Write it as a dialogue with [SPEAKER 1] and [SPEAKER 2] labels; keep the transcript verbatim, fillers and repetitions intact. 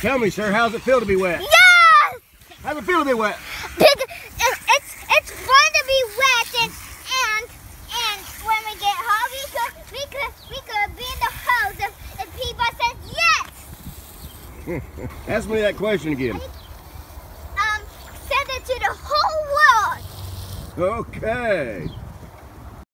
[SPEAKER 1] Tell me, sir, how's it feel to be wet?
[SPEAKER 2] Yes!
[SPEAKER 1] How's it feel to be wet?
[SPEAKER 2] It's, it's, it's fun to be wet, and, and, and when we get home, we could, we could, we could be in the hose if, if people says yes.
[SPEAKER 1] Ask me that question again.
[SPEAKER 2] Um, send it to the whole world.
[SPEAKER 1] Okay.